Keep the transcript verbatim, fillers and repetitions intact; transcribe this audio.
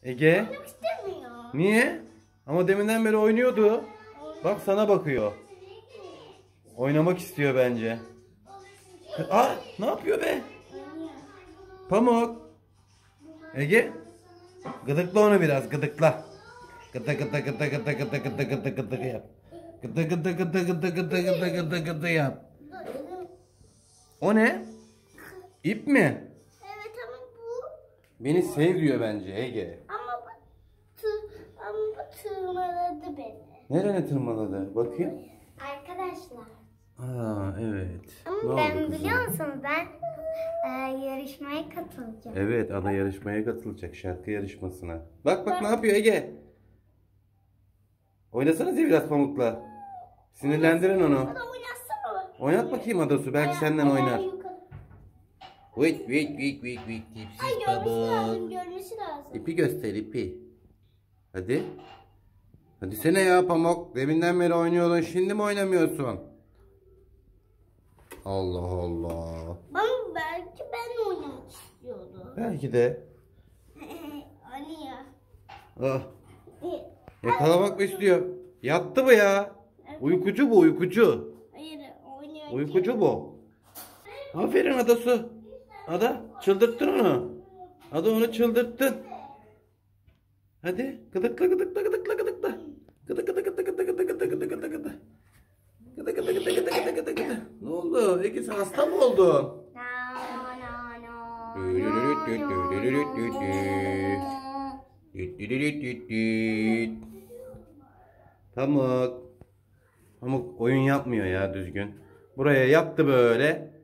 Ege? Oynamak istemiyor. Niye? Ama deminden beri oynuyordu. Bak sana bakıyor. Oynamak istiyor bence. Aa, ne yapıyor be? Pamuk. Ege? Gıdıkla onu biraz, gıdıkla. Gıdı gıdı gıdı gıdı gıdı gıdı gıdı gıdı yap. Gıdı gıdı gıdı gıdı gıdı gıdı gıdı gıdı yap. O ne? İp mi? Evet ama bu. Beni sev diyor bence Ege. Ama bu tır, ama bu tırmaladı beni. Nereye tırmaladı? Bakayım. Arkadaşlar. Aa evet. Ama Ne ben oldu kızım? biliyor musunuz ben e, yarışmaya katılacağım. Evet, ana yarışmaya katılacak, şarkı yarışmasına. Bak bak ne yapıyor Ege? Oynasanız ya biraz Pamuk'la. Sinirlendirin onu. Bana oynatsana. Oynat bakayım Adasu, belki Ayağı- senden ayağı oynar. yukarı. Wait wait wait wait wait. Ay Tipsiz görmesi lazım, Pamuk. görmesi lazım. İpi göster ipi. Hadi. Hadi sene ya Pamuk. Deminden beri oynuyordun, şimdi mi oynamıyorsun? Allah Allah. Ama belki ben oynamak istiyordum. Belki de. Hani ya. Ah. Yakalamak mı istiyor? Yattı bu ya. Uykucu bu, uykucu. Hayır oynuyor. Uykucu bu. Aferin Adasu. Ada, çıldırttın onu. Ada, onu çıldırttın. Hadi gıdıkla gıdıkla gıdıkla gıdıkla. Gıdı gıdı gıdı gıdı gıdı gıdı gıdı gıdı gıdı. Gıdı gıdı gıdı gıdı gıdı gıdı gıdı. Ne oldu? Ege, sen hasta mı oldun? No, no, no, Pamuk. Pamuk oyun yapmıyor ya düzgün. Buraya yattı böyle.